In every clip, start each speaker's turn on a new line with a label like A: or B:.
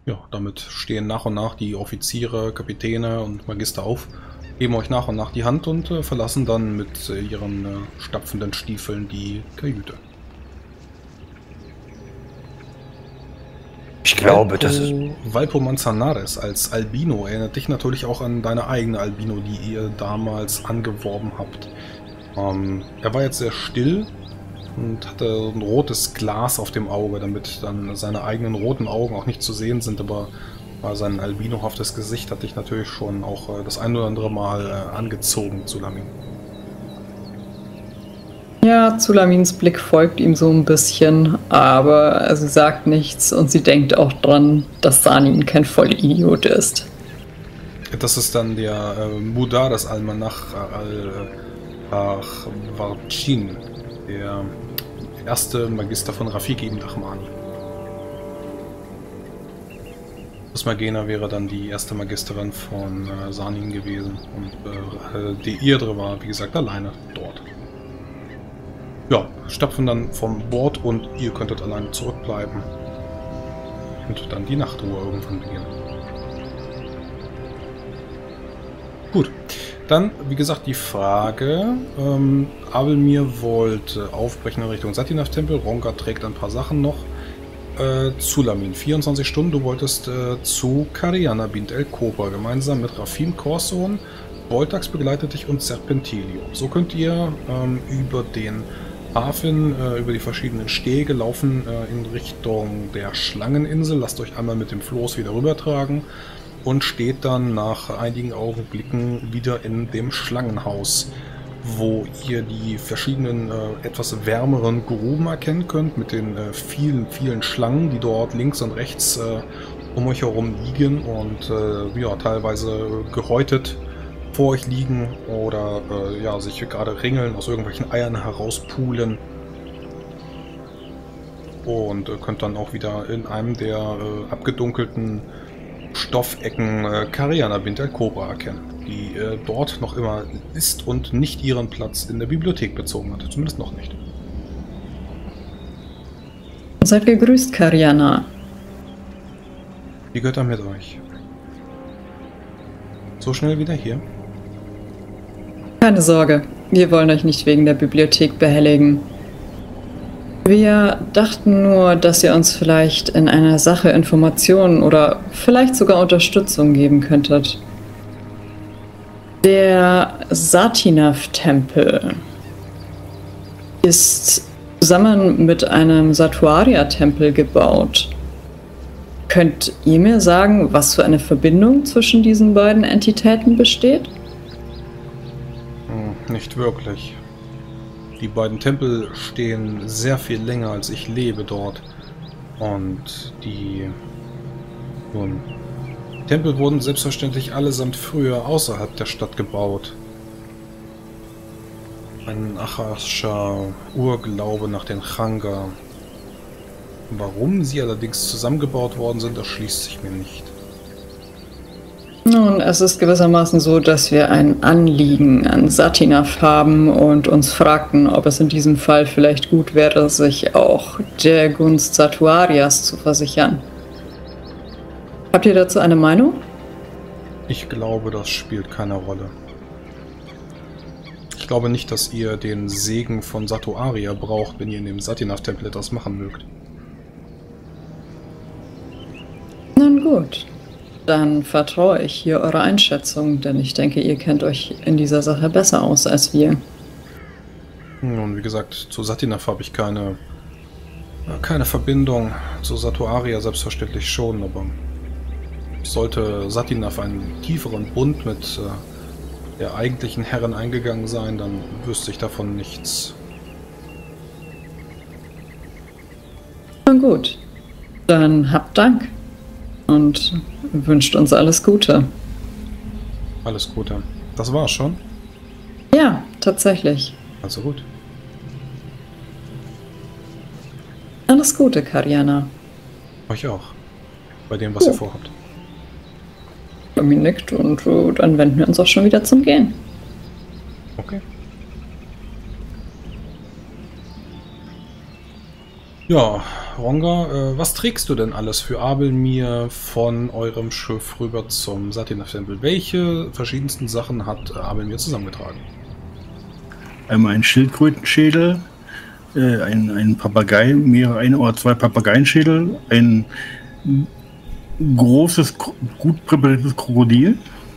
A: ja, damit stehen nach und nach die Offiziere, Kapitäne und Magister auf, geben euch nach und nach die Hand und verlassen dann mit ihren stapfenden Stiefeln die Kajüte.
B: Ich glaube, das ist...
A: Valpo Manzanares als Albino erinnert dich natürlich auch an deine eigene Albino, die ihr damals angeworben habt. Er war jetzt sehr still und hatte ein rotes Glas auf dem Auge, damit dann seine eigenen roten Augen auch nicht zu sehen sind, aber sein albinohaftes Gesicht hat dich natürlich schon auch das ein oder andere Mal angezogen, Zulamin.
C: Ja, Zulamins Blick folgt ihm so ein bisschen, aber sie sagt nichts und sie denkt auch dran, dass Sanin kein Vollidiot ist.
A: Das ist dann der Mudaris Almanach al-Warchin, der erste Magister von Rafiki ibn Ahmani. Usmagena wäre dann die erste Magisterin von Sanin gewesen und Deirdre war, wie gesagt, alleine dort. Ja, stapfen dann vom Bord und ihr könntet alleine zurückbleiben und dann die Nachtruhe irgendwann beginnen. Gut, dann, wie gesagt, die Frage, Abelmir wollte aufbrechen in Richtung Satinaf-Tempel, Ronga trägt ein paar Sachen noch, Zulamin, 24 Stunden, du wolltest zu Kariana bint el-Kobra, gemeinsam mit Rafim Korson, Voltax begleitet dich und Serpentilio. So könnt ihr über den Hafen, über die verschiedenen Stege laufen in Richtung der Schlangeninsel, lasst euch einmal mit dem Floß wieder rübertragen und steht dann nach einigen Augenblicken wieder in dem Schlangenhaus, wo ihr die verschiedenen etwas wärmeren Gruben erkennen könnt mit den vielen Schlangen, die dort links und rechts um euch herum liegen und ja, teilweise gehäutet vor euch liegen oder ja, sich gerade ringeln, aus irgendwelchen Eiern herauspulen. Und könnt dann auch wieder in einem der abgedunkelten Stoffecken Kariana bint el-Kobra erkennen, die dort noch immer ist und nicht ihren Platz in der Bibliothek bezogen hat. Zumindest noch nicht.
C: Seid gegrüßt, Kariana.
A: Die Götter mit euch. So schnell wieder hier?
C: Keine Sorge, wir wollen euch nicht wegen der Bibliothek behelligen. Wir dachten nur, dass ihr uns vielleicht in einer Sache Informationen oder vielleicht sogar Unterstützung geben könntet. Der Satinaf-Tempel ist zusammen mit einem Satuaria-Tempel gebaut. Könnt ihr mir sagen, was für eine Verbindung zwischen diesen beiden Entitäten besteht?
A: Nicht wirklich. Die beiden Tempel stehen sehr viel länger als ich lebe dort. Und die Tempel wurden selbstverständlich allesamt früher außerhalb der Stadt gebaut. Ein achascher Urglaube nach den Changa. Warum sie allerdings zusammengebaut worden sind, erschließt sich mir nicht.
C: Nun, es ist gewissermaßen so, dass wir ein Anliegen an Satinaf haben und uns fragten, ob es in diesem Fall vielleicht gut wäre, sich auch der Gunst Satuarias zu versichern. Habt ihr dazu eine Meinung?
A: Ich glaube, das spielt keine Rolle. Ich glaube nicht, dass ihr den Segen von Satuaria braucht, wenn ihr in dem Satinaf-Tempel etwas machen mögt.
C: Nun gut. Dann vertraue ich hier eurer Einschätzung, denn ich denke, ihr kennt euch in dieser Sache besser aus als wir.
A: Nun, wie gesagt, zu Satinaf habe ich keine Verbindung. Zu Satuaria selbstverständlich schon, aber sollte Satinaf einen tieferen Bund mit der eigentlichen Herren eingegangen sein, dann wüsste ich davon nichts.
C: Nun gut, dann habt Dank und wünscht uns alles Gute.
A: Alles Gute. Das war's schon?
C: Ja, tatsächlich.
A: Also gut.
C: Alles Gute, Kariana.
A: Euch auch. Bei dem, was ihr vorhabt.
C: Mami nickt und dann wenden wir uns auch schon wieder zum Gehen.
A: Okay. Ja, Ronga, was trägst du denn alles für Abelmir von eurem Schiff rüber zum Satinaf-Tempel? Welche verschiedensten Sachen hat Abelmir zusammengetragen?
B: Einmal ein Schildkrötenschädel, ein Papagei, ein oder zwei Papageienschädel, ein großes, gut präpariertes Krokodil,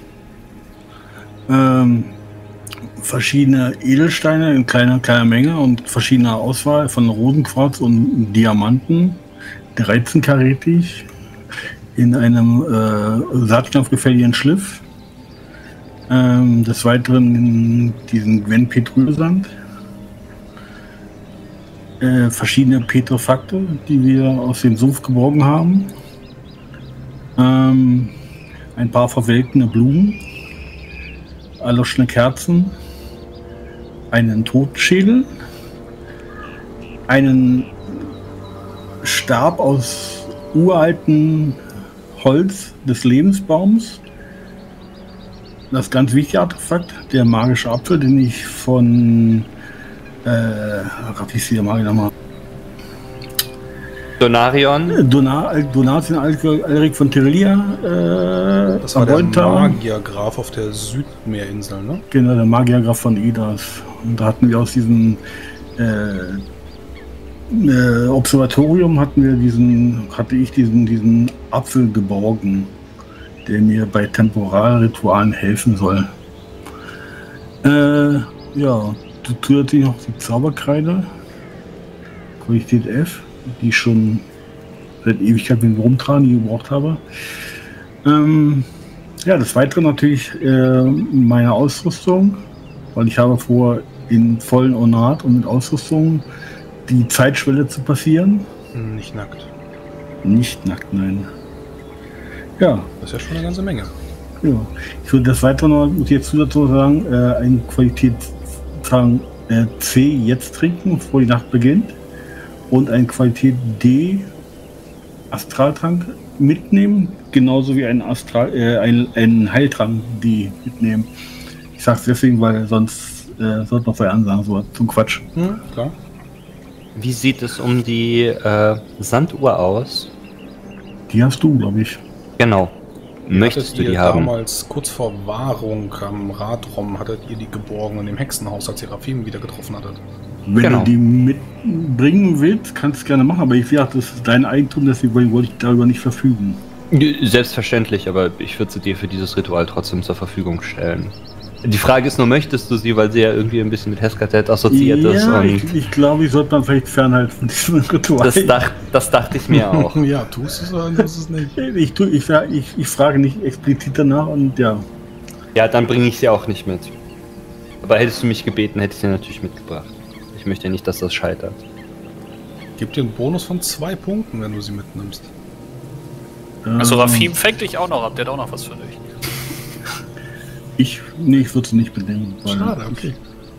B: verschiedene Edelsteine in kleiner Menge und verschiedener Auswahl von Rosenquarz und Diamanten, 13-karätig, in einem satinafgefällten Schliff. Des Weiteren diesen Gwen-Petrylsand, verschiedene Petrofakte, die wir aus dem Sumpf geborgen haben, ein paar verwelkene Blumen, erloschene Kerzen, einen Totenschädel, einen Stab aus uraltem Holz des Lebensbaums, das ganz wichtige Artefakt, der magische Apfel, den ich von
D: Donarion?
B: Donatien Alrik von Terelia.
A: Das war der Magiergraf auf der Südmeerinsel, ne?
B: Genau, der Magiergraf von Idas. Und da hatten wir aus diesem Observatorium hatte ich diesen Apfel geborgen, der mir bei Temporalritualen helfen soll. Ja, zusätzlich noch die Zauberkreide, Qualität F, die ich schon seit Ewigkeit mit rumtragen, die ich gebraucht habe. Ja, des Weiteren natürlich meine Ausrüstung, weil ich habe vor, in vollen Ornat und mit Ausrüstung die Zeitschwelle zu passieren.
A: Nicht nackt.
B: Nicht nackt, nein. Ja.
A: Das ist ja schon eine ganze Menge.
B: Ja. Ich würde das Weitere noch, muss ich jetzt dazu sagen, eine Qualität C jetzt trinken, bevor die Nacht beginnt. Und eine Qualität D Astraltrank mitnehmen, genauso wie einen Heiltrank D mitnehmen. Ich sag's deswegen, weil sonst sollte man vorher ansagen, so zum Quatsch.
A: Klar.
D: Wie sieht es um die Sanduhr aus?
B: Die hast du, glaube ich.
D: Genau. Möchtest du die haben?
A: Damals kurz vor Wahrung am Radrom hattet ihr die geborgen in dem Hexenhaus, als ihr Rafim wieder getroffen hattet.
B: Wenn du die mitbringen willst, kannst du gerne machen, aber ich dachte, das ist dein Eigentum, deswegen wollte ich darüber nicht verfügen.
D: Selbstverständlich, aber ich würde sie dir für dieses Ritual trotzdem zur Verfügung stellen. Die Frage ist nur, möchtest du sie, weil sie ja irgendwie ein bisschen mit Heskartet assoziiert ist?
B: Ja,
D: und
B: ich glaube, ich sollte man vielleicht fernhalten von diesem Ritual.
D: Das dachte ich mir auch.
A: Ja, tust es oder tust es nicht?
B: Ich frage nicht explizit danach und ja.
D: Ja, dann bringe ich sie auch nicht mit. Aber hättest du mich gebeten, hätte ich sie natürlich mitgebracht. Ich möchte ja nicht, dass das scheitert.
A: Gibt dir einen Bonus von 2 Punkten, wenn du sie mitnimmst.
E: Also Rafim fängt dich auch noch ab, der hat auch noch was für dich.
B: Ich würde sie nicht bedenken.
A: Schade, okay.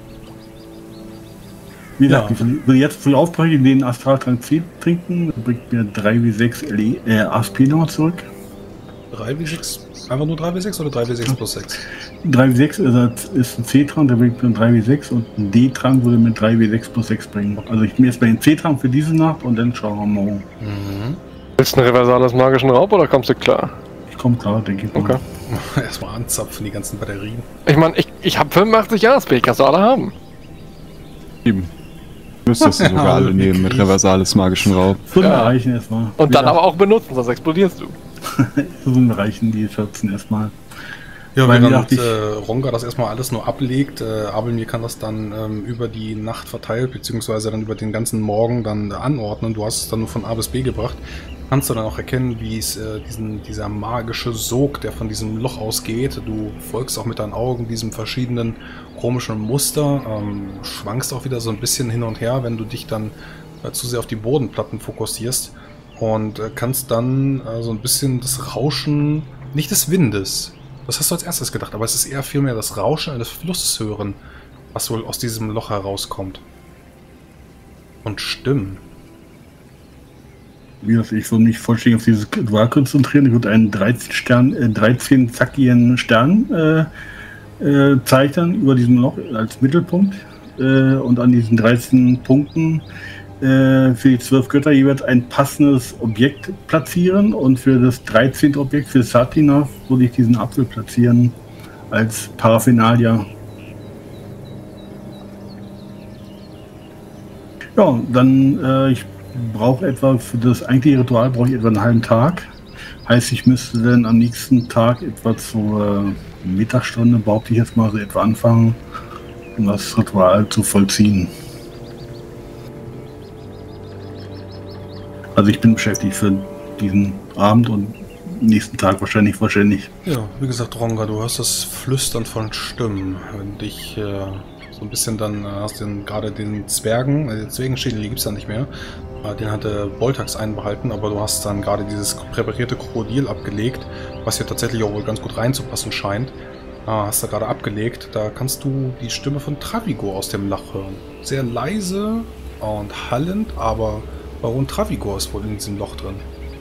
B: Wie gesagt, ich will jetzt früh aufbrechen, den Astraltrank C trinken, bringt mir 3W6 ASP nochmal zurück.
A: 3W6? Einfach nur 3W6 oder 3W6 plus 6?
B: 3W6 ist ein C-Trank, der bringt mir 3W6 und ein D-Trank würde mir 3W6 plus 6 bringen. Also ich bin jetzt bei den C-Trank für diese Nacht und dann schauen wir mal.
F: Willst du ein reversales magischen Raub oder kommst du klar?
B: Ich komme klar, denke ich mal.
F: Okay.
A: Erstmal anzapfen, die ganzen Batterien.
F: Ich meine, ich habe 85 ASP, kannst du alle haben.
G: 7. Müsstest du sogar alle nehmen mit reversales magischen Raub.
B: 5 reichen erstmal.
F: Und dann aber auch benutzen, sonst explodierst du.
B: 5 reichen die 14 erstmal.
A: Ja, während Ronga das erstmal alles nur ablegt, Abelmir kann das dann über die Nacht verteilt, beziehungsweise dann über den ganzen Morgen dann anordnen. Du hast es dann nur von A bis B gebracht. Kannst du dann auch erkennen, wie es dieser magische Sog, der von diesem Loch ausgeht. Du folgst auch mit deinen Augen diesem verschiedenen komischen Muster, schwankst auch wieder so ein bisschen hin und her, wenn du dich dann zu sehr auf die Bodenplatten fokussierst und kannst dann so ein bisschen das Rauschen, nicht des Windes, das hast du als erstes gedacht, aber es ist eher vielmehr das Rauschen eines Flusses hören, was wohl aus diesem Loch herauskommt. Und Stimmen.
B: Wie gesagt, ich würde mich vollständig auf dieses Ritual konzentrieren. Ich würde einen 13 zackigen Stern zeichnen über diesem Loch als Mittelpunkt. Und an diesen 13 Punkten für die 12 Götter jeweils ein passendes Objekt platzieren und für das 13. Objekt für Satinov würde ich diesen Apfel platzieren als Paraphernalia. Ja, dann ich brauche etwa für das eigentliche Ritual brauche ich etwa einen halben Tag. Heißt, ich müsste dann am nächsten Tag etwa zur Mittagsstunde, behaupte ich jetzt mal, so etwa anfangen, um das Ritual zu vollziehen. Also ich bin beschäftigt für diesen Abend und nächsten Tag wahrscheinlich.
A: Ja, wie gesagt, Ronga, du hörst das Flüstern von Stimmen. Wenn dich so ein bisschen dann hast du gerade den Zwergen, den Zwergenschädel, die gibt es ja nicht mehr. Den hatte Boltax einbehalten, aber du hast dann gerade dieses präparierte Krokodil abgelegt, was hier tatsächlich auch wohl ganz gut reinzupassen scheint. Hast du gerade abgelegt. Da kannst du die Stimme von Travigor aus dem Loch hören. Sehr leise und hallend, aber Baron Travigor ist wohl in diesem Loch drin.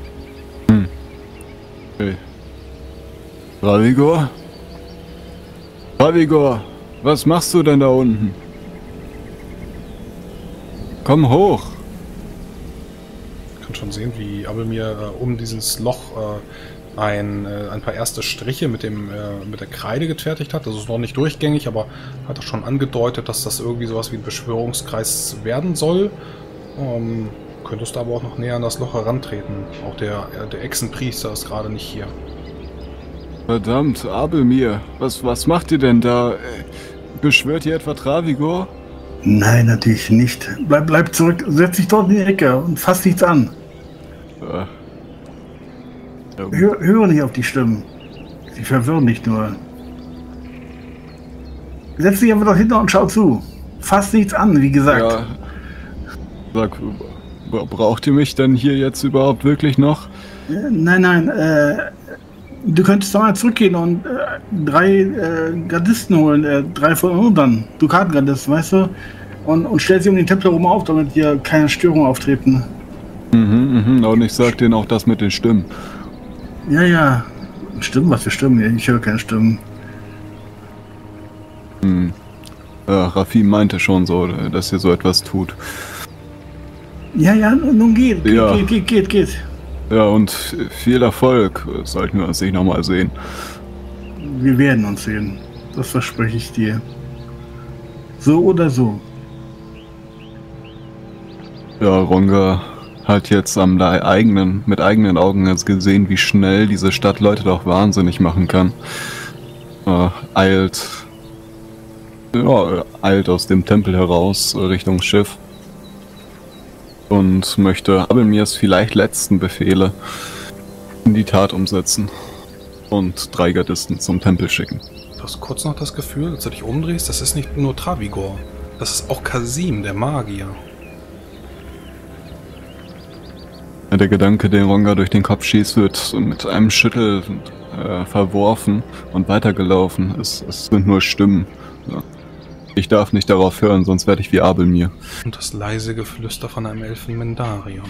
G: Okay. Travigor? Travigor, was machst du denn da unten? Komm hoch!
A: Ich kann schon sehen, wie Abelmir um dieses Loch ein paar erste Striche mit der Kreide gefertigt hat. Das ist noch nicht durchgängig, aber hat auch schon angedeutet, dass das irgendwie sowas wie ein Beschwörungskreis werden soll. Könntest aber auch noch näher an das Loch herantreten. Auch der Echsenpriester ist gerade nicht hier.
G: Verdammt, Abelmir, was macht ihr denn da? Beschwört ihr etwa Travigor?
B: Nein, natürlich nicht. Bleib zurück, setz dich dort in die Ecke und fass nichts an. Höre nicht auf die Stimmen. Sie verwirren dich nur. Setz dich einfach dort hinter und schau zu. Fass nichts an, wie gesagt.
G: Ja. Sag, braucht ihr mich denn hier jetzt überhaupt wirklich noch?
B: Nein. Du könntest doch mal zurückgehen und 3 Gardisten holen. 3 von uns dann. Dukatengardisten, weißt du? Und stell sie um den Tempel herum auf, damit hier keine Störungen auftreten.
G: Und ich sag denen auch das mit den Stimmen.
B: Ja. Stimmen? Was für Stimmen? Ich höre keine Stimmen.
G: Rafim meinte schon so, dass ihr so etwas tut.
B: Ja, nun geht.
G: Ja, und viel Erfolg. Sollten wir uns nicht nochmal sehen.
B: Wir werden uns sehen. Das verspreche ich dir. So oder so.
G: Ja, Ronga hat jetzt mit eigenen Augen jetzt gesehen, wie schnell diese Stadt Leute doch wahnsinnig machen kann. Eilt aus dem Tempel heraus Richtung Schiff und möchte Abelmirs vielleicht letzten Befehle in die Tat umsetzen und 3 Gardisten zum Tempel schicken.
A: Du hast kurz noch das Gefühl, als du dich umdrehst, das ist nicht nur Travigor, das ist auch Kasim, der Magier.
G: Der Gedanke, den Ronga durch den Kopf schießt, wird mit einem Schüttel verworfen und weitergelaufen. Es sind nur Stimmen. Ja. Ich darf nicht darauf hören, sonst werde ich wie Abelmir.
A: Und das leise Geflüster von einem Elfen Mendarion.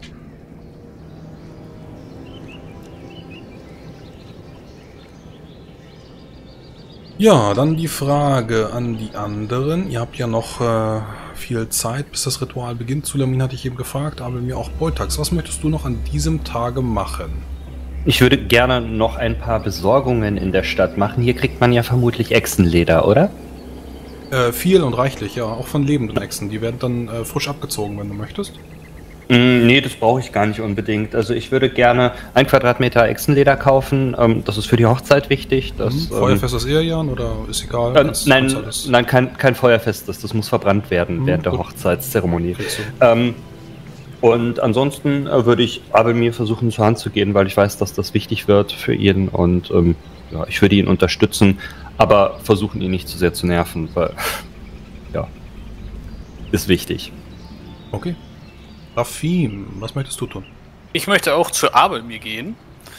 A: Ja, dann die Frage an die anderen. Ihr habt ja noch viel Zeit, bis das Ritual beginnt. Zulamin hatte ich eben gefragt, aber mir auch Boltax. Was möchtest du noch an diesem Tage machen?
D: Ich würde gerne noch ein paar Besorgungen in der Stadt machen. Hier kriegt man ja vermutlich Echsenleder, oder?
A: Viel und reichlich, ja. Auch von lebenden Echsen. Die werden dann frisch abgezogen, wenn du möchtest.
D: Nee, das brauche ich gar nicht unbedingt. Also ich würde gerne 1 Quadratmeter Echsenleder kaufen. Das ist für die Hochzeit wichtig.
A: Feuerfestes Ehejahren oder ist egal?
D: Nein, kein feuerfestes. Das muss verbrannt werden während der Hochzeitszeremonie. Und ansonsten würde ich Abelmir versuchen zur Hand zu gehen, weil ich weiß, dass das wichtig wird für ihn. Und ich würde ihn unterstützen, aber versuchen ihn nicht zu sehr zu nerven, weil ist wichtig.
A: Okay. Rafim, was möchtest du tun?
E: Ich möchte auch zu Abelmir gehen.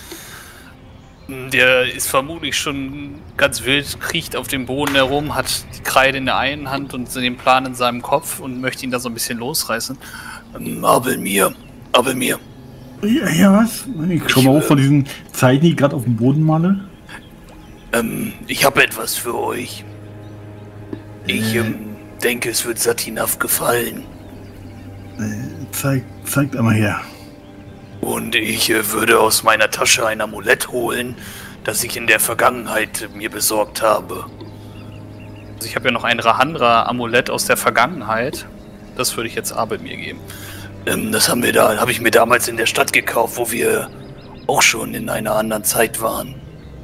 E: Der ist vermutlich schon ganz wild, kriecht auf dem Boden herum, hat die Kreide in der einen Hand und den Plan in seinem Kopf und möchte ihn da so ein bisschen losreißen. Abelmir.
B: Ja, was? Ich schau mal hoch von diesen Zeichen, die ich gerade auf dem Boden male.
H: Ich habe etwas für euch. Ich denke, es wird Satinov gefallen.
B: Zeigt einmal her.
H: Und ich würde aus meiner Tasche ein Amulett holen, das ich in der Vergangenheit mir besorgt habe.
E: Also ich habe ja noch ein Rahandra-Amulett aus der Vergangenheit. Das würde ich jetzt Abel mir geben.
H: Das habe ich mir damals in der Stadt gekauft, wo wir auch schon in einer anderen Zeit waren.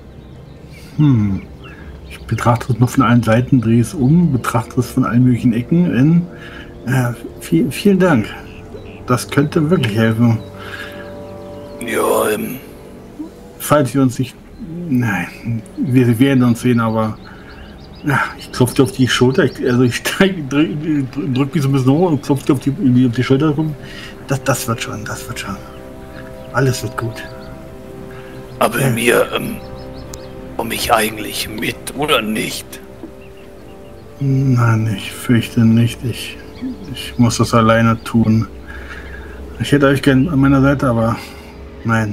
B: Ich betrachte es noch von allen Seiten, drehe es um, betrachte es von allen möglichen Ecken. Vielen Dank. Das könnte wirklich helfen.
H: Ja,
B: Falls wir uns nicht... Nein, wir werden uns sehen, aber... Ja, ich klopfe dir auf die Schulter, ich drück mich so ein bisschen hoch und klopfe dir auf die Schulter rum. Das wird schon. Alles wird gut.
H: Aber mir, komme ich eigentlich mit oder nicht?
B: Nein, ich fürchte nicht. Ich muss das alleine tun. Ich hätte euch gern an meiner Seite, aber nein.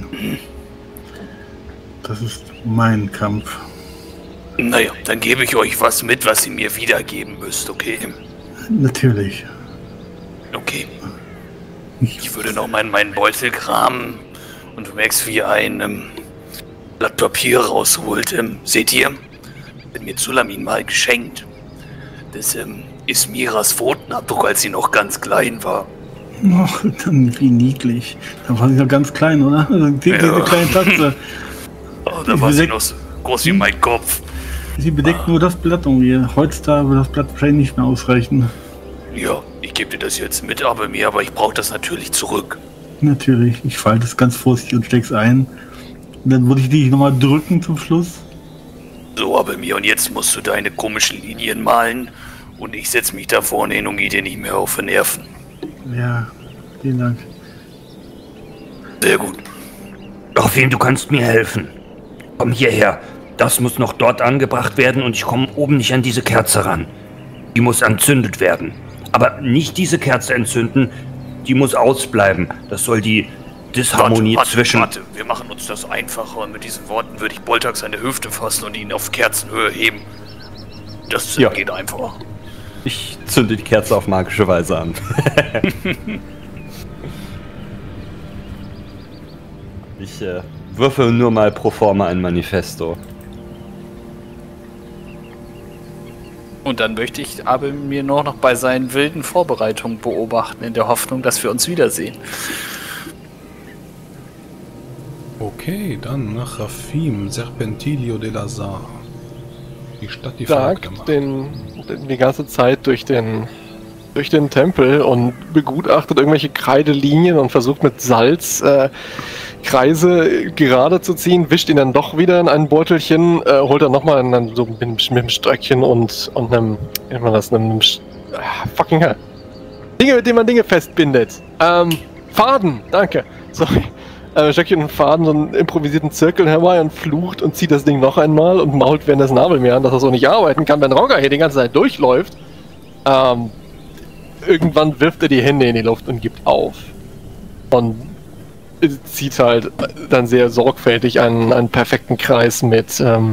B: Das ist mein Kampf.
H: Naja, dann gebe ich euch was mit, was ihr mir wiedergeben müsst, okay?
B: Natürlich.
H: Okay. Ich würde noch mal in meinen Beutel kramen und du merkst, wie ein Blatt Papier rausholt. Seht ihr? Hat mir Zulamin mal geschenkt. Das ist Miras Pfotenabdruck, als sie noch ganz klein war.
B: Ach, dann wie niedlich. Da war sie noch ganz klein, oder? Diese kleine Tatze.
H: Oh, da war sie noch so groß wie mein Kopf.
B: Sie bedeckt nur das Blatt irgendwie. Heutzutage wird das Blatt wahrscheinlich nicht mehr ausreichen.
H: Ja, ich gebe dir das jetzt mit, aber ich brauche das natürlich zurück.
B: Natürlich. Ich falte es ganz vorsichtig und steck's ein. Und dann würde ich dich nochmal drücken zum Schluss.
H: So, und jetzt musst du deine komischen Linien malen und ich setze mich da vorne hin und gehe dir nicht mehr auf die Nerven.
B: Ja, vielen Dank.
H: Sehr gut.
I: Dorfin, du kannst mir helfen. Komm hierher. Das muss noch dort angebracht werden und ich komme oben nicht an diese Kerze ran. Die muss entzündet werden. Aber nicht diese Kerze entzünden, die muss ausbleiben. Das soll die Disharmonie zwischen...
H: Warte, wir machen uns das einfacher. Und mit diesen Worten würde ich Boltax seine Hüfte fassen und ihn auf Kerzenhöhe heben. Das geht einfach.
D: Ich zünde die Kerze auf magische Weise an. Ich würfel nur mal pro forma ein Manifesto.
E: Und dann möchte ich Abel mir nur noch bei seinen wilden Vorbereitungen beobachten, in der Hoffnung, dass wir uns wiedersehen.
A: Okay, dann nach Rafim, Serpentilio de Lazar. Die Stadt, die
F: Jagt die ganze Zeit durch den Tempel und begutachtet irgendwelche Kreidelinien und versucht mit Salz Kreise gerade zu ziehen, wischt ihn dann doch wieder in ein Beutelchen, holt dann nochmal so mit einem Stöckchen und einem, wie nennt man das, fucking hell. Dinge, mit denen man Dinge festbindet. Faden, danke. Sorry. Stöckchen und Faden, so einen improvisierten Zirkel herbei und flucht und zieht das Ding noch einmal und mault währenddessen Abel mehr an, dass er so nicht arbeiten kann, wenn Rogger hier die ganze Zeit durchläuft. Irgendwann wirft er die Hände in die Luft und gibt auf. Und zieht halt dann sehr sorgfältig einen perfekten Kreis mit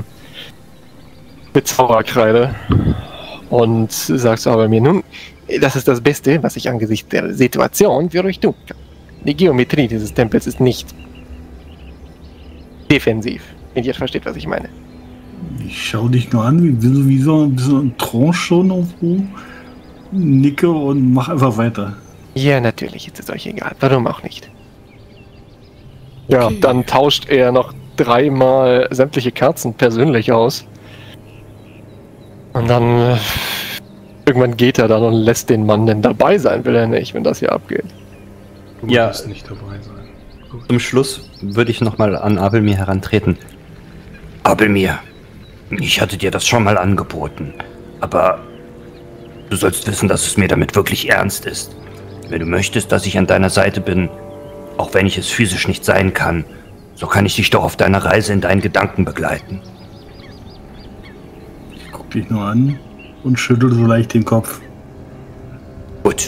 F: Zauberkreide. Und sagst du aber mir, nun, das ist das Beste, was ich angesichts der Situation für euch tun kann. Die Geometrie dieses Tempels ist nicht defensiv, wenn ihr versteht, was ich meine.
B: Ich schau dich nur an, wie so ein Trance schon irgendwo. Nicke und mach einfach weiter.
F: Ja, natürlich ist es euch egal. Warum auch nicht? Okay. Ja, dann tauscht er noch 3-mal sämtliche Kerzen persönlich aus. Und dann irgendwann geht er dann und lässt den Mann denn dabei sein, will er nicht, wenn das hier abgeht.
A: Du musst nicht dabei sein. Gut.
D: Zum Schluss würde ich nochmal an Abelmir herantreten.
I: Abelmir, ich hatte dir das schon mal angeboten, aber du sollst wissen, dass es mir damit wirklich ernst ist. Wenn du möchtest, dass ich an deiner Seite bin, auch wenn ich es physisch nicht sein kann, so kann ich dich doch auf deiner Reise in deinen Gedanken begleiten.
B: Ich guck dich nur an und schüttel so leicht den Kopf.
I: Gut.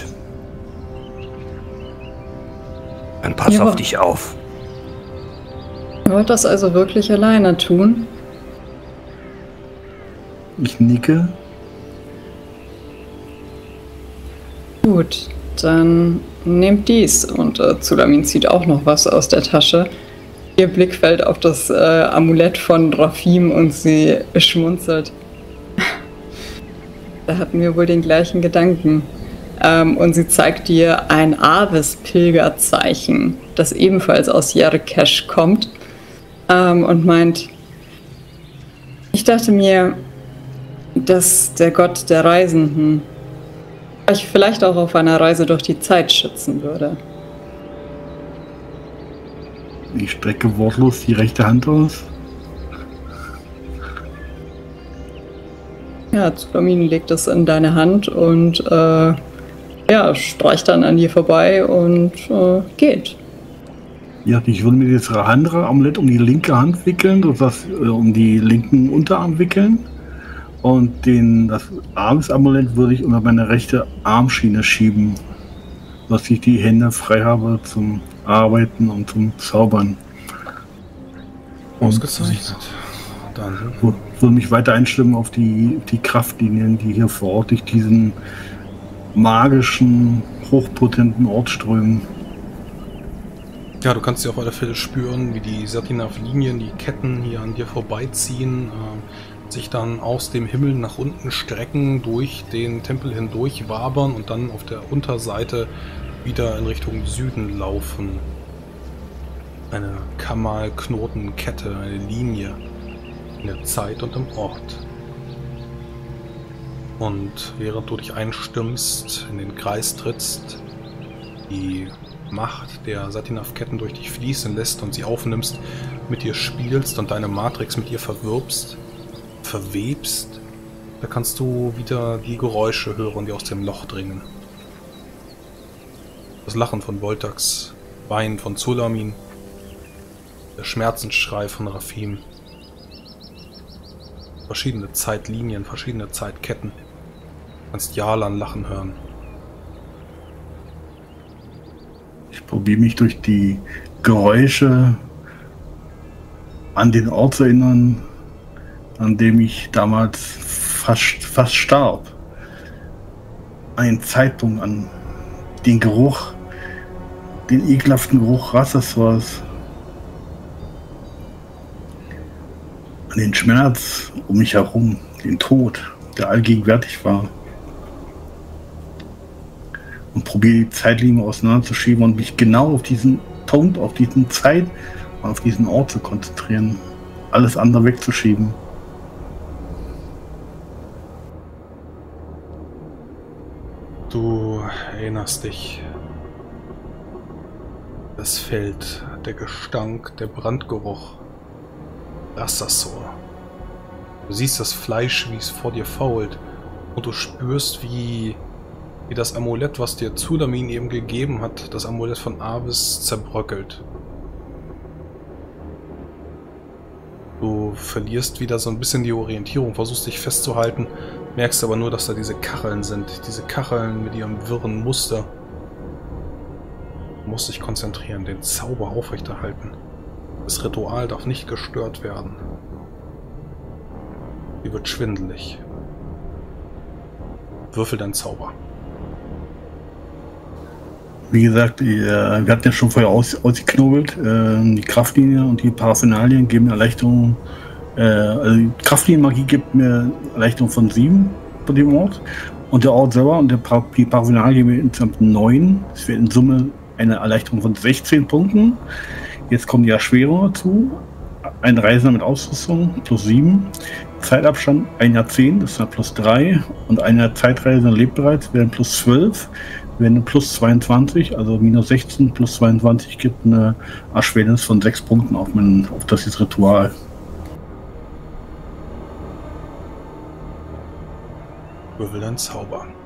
I: Dann pass auf dich auf.
C: Ihr wollt das also wirklich alleine tun?
B: Ich nicke.
C: Gut. dann nehmt dies. Und Zulamin zieht auch noch was aus der Tasche. Ihr Blick fällt auf das Amulett von Rafim und sie schmunzelt. Da hatten wir wohl den gleichen Gedanken. Und sie zeigt dir ein Aves-Pilgerzeichen, das ebenfalls aus Yarkesh kommt, und meint, ich dachte mir, dass der Gott der Reisenden euch vielleicht auch auf einer Reise durch die Zeit schützen würde.
B: Ich strecke wortlos die rechte Hand aus.
C: Ja, Zulamin legt es in deine Hand und streicht dann an dir vorbei und geht.
B: Ja, ich würde mir das Rahandra-Amulett um die linke Hand wickeln, das um die linken Unterarm wickeln. Und das Arms-Amulett würde ich unter meine rechte Armschiene schieben, dass ich die Hände frei habe zum Arbeiten und zum Zaubern.
A: Ausgezeichnet. Dann
B: würde mich weiter einstimmen auf die Kraftlinien, die hier vor Ort durch diesen magischen, hochpotenten Ort strömen.
A: Ja, du kannst ja auf alle Fälle spüren, wie die Satinaf-Linien, die Ketten hier an dir vorbeiziehen, sich dann aus dem Himmel nach unten strecken, durch den Tempel hindurch wabern und dann auf der Unterseite wieder in Richtung Süden laufen. Eine Kamal-Knotenkette, eine Linie in der Zeit und im Ort. Und während du dich einstimmst, in den Kreis trittst, die Macht der Satinaf-Ketten durch dich fließen lässt und sie aufnimmst, mit ihr spielst und deine Matrix mit ihr verwebst, da kannst du wieder die Geräusche hören, die aus dem Loch dringen. Das Lachen von Voltax, Weinen von Zulamin, der Schmerzensschrei von Rafim. Verschiedene Zeitlinien, verschiedene Zeitketten. Du kannst Yalan lachen hören.
B: Ich probiere mich durch die Geräusche an den Ort zu erinnern, an dem ich damals fast starb. Ein Zeitpunkt, an den Geruch, den ekelhaften Geruch Rassaswars, an den Schmerz um mich herum, den Tod, der allgegenwärtig war. Und probiere die Zeitlinie auseinanderzuschieben und mich genau auf diesen Punkt, auf diesen Zeit und auf diesen Ort zu konzentrieren. Alles andere wegzuschieben.
A: Du erinnerst dich. Das Feld, der Gestank, der Brandgeruch. Rassasor. Du siehst das Fleisch, wie es vor dir fault. Und du spürst, wie das Amulett, was dir Zulamin eben gegeben hat, das Amulett von Aves, zerbröckelt. Du verlierst wieder so ein bisschen die Orientierung, versuchst dich festzuhalten, merkst aber nur, dass da diese Kacheln sind. Diese Kacheln mit ihrem wirren Muster. Du musst dich konzentrieren, den Zauber aufrechterhalten. Das Ritual darf nicht gestört werden. Die wird schwindelig. Würfel deinen Zauber.
B: Wie gesagt, wir hatten ja schon vorher ausgeknobelt. Die Kraftlinie und die Parapherналien geben eine Erleichterung. Also die Kraftlinienmagie gibt mir eine Erleichterung von 7 bei dem Ort. Und der Ort selber und die Parapherналien geben mir insgesamt 9. Das wäre in Summe eine Erleichterung von 16 Punkten. Jetzt kommt die Erschwerung dazu. Ein Reisender mit Ausrüstung plus 7. Zeitabstand 1 Jahrzehnt, das ist dann plus 3. Und ein Zeitreisender lebt bereits, wären plus 12. Wären plus 22, also minus 16 plus 22 gibt eine Erschwernis von 6 Punkten auf das Ritual.
A: Würfel deinen Zauber.